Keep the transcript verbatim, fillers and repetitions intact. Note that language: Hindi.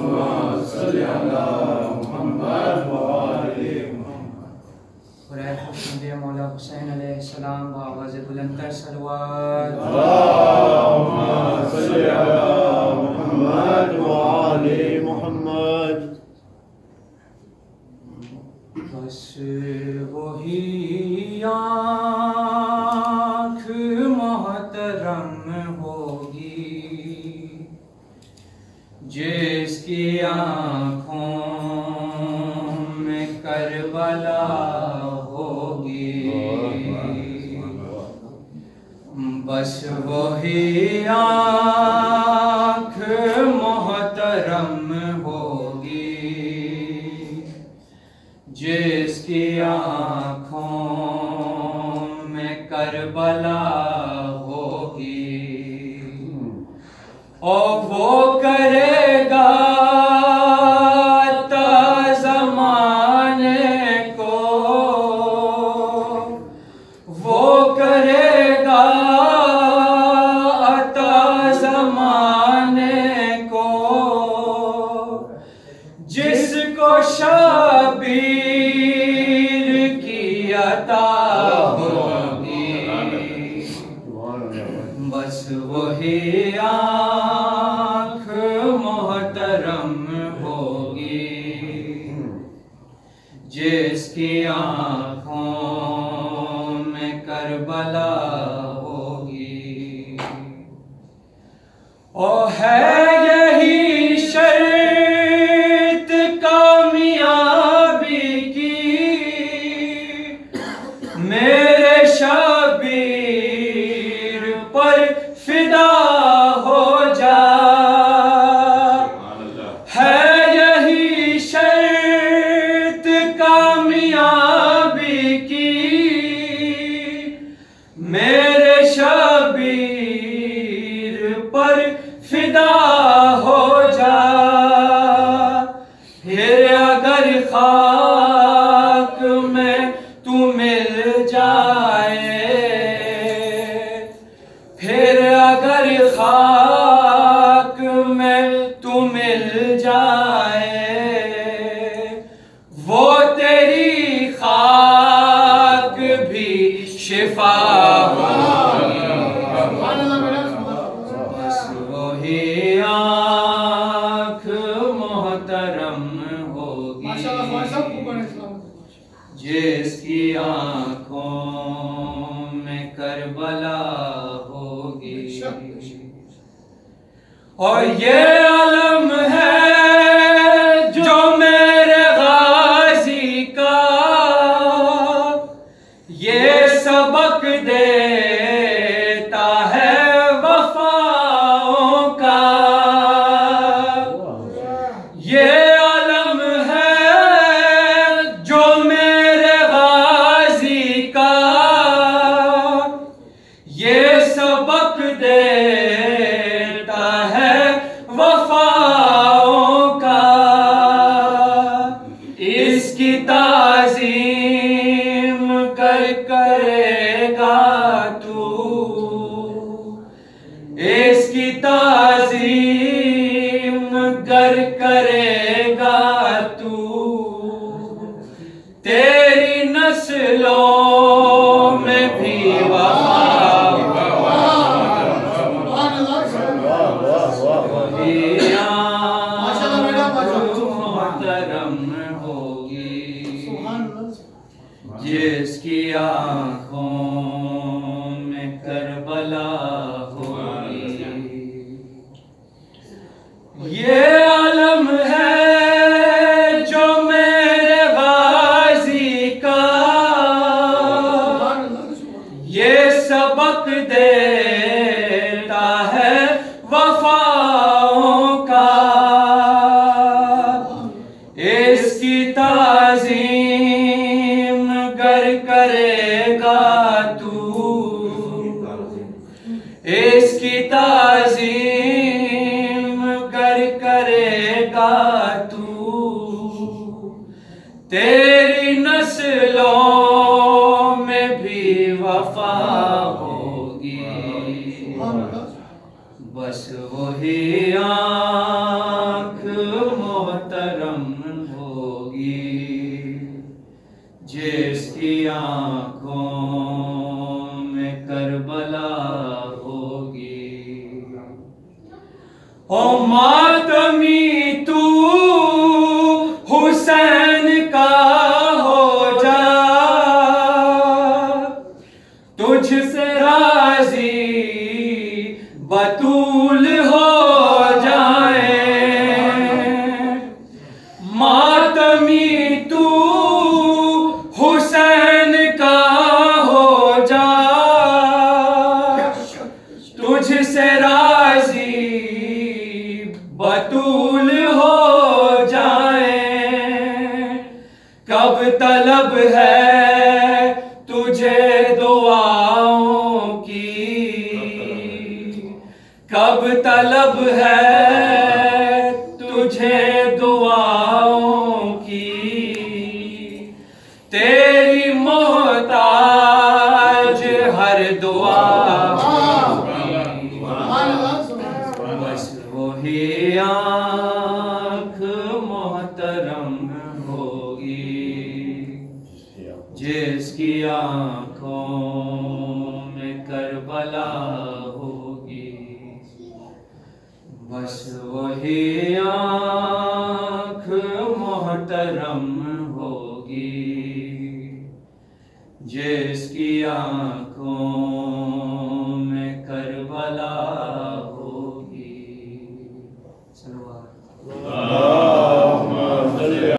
मौला हुसैन अलैहिस्सलाम आवाज़ बुलंद कर सलवात। बस वही आँख मोहतरम होगी जिसकी आँखों में करबला होगी। बस वही आँख मोहतरम होगी जिसकी आँखों में करबला होगी। और वो करेगा ज़माने को, वो करेगा अता ज़माने को, जिसको शबीर की अता होगी। बस वही आँख मोहतरम होगी जिसकी आँखों में करबला होगी। और है यही शर्त कामयाबी की, मेरे शबीर पर फिदा हो जा। है यही शर्त कामयाबी की, मेरे शबीर पर फिदा हो जा। फिर अगर खाक में तू मिल जाए, फिर अगर खाक में तू मिल जाए, वो तेरी खाक भी शिफा होगी। बस वही आँख मोहतरम होगी जिसकी आँखों में करबला होगी। और ये आलम है जो मेरे गाजी का, ये सबक देता है वफाओं का। ये आलम है जो मेरे गाजी का, ये सबक देता है वफाओं का। इसकी ताज़ीम कर करेगा तू, इसकी ताज़ीम कर करेगा तू, तेरी नस्लों में भी वफा। जिसकी आँखों में करबला होगी। ये आलम है जो मेरे गाजी का, ये सबक देता है वफाओं का। इसकी ताज़ीम कर करेगा तू, इसकी ताज़ीम कर करेगा तू, तेरी नस्लों में भी वफा होगी। बस वही आँख मोहतरम होगी, जिसकी आंखों में करबला होगी। ओ मातमी तू हुसैन का हो जा, तुझसे राजी बतूल हो जाए। मातमी तू हुसैन का हो जा, तुझसे राजी बतूल हो जाए। कब तलब है तुझे दुआओं की, कब तलब है तुझे दुआओं की, तेरी मोहताज हर दुआ की। बस वही आँख मोहतरम होगी, जिसकी आँखों में करबला होगी। बस वही आँख मोहतरम होगी, जिसकी आँखों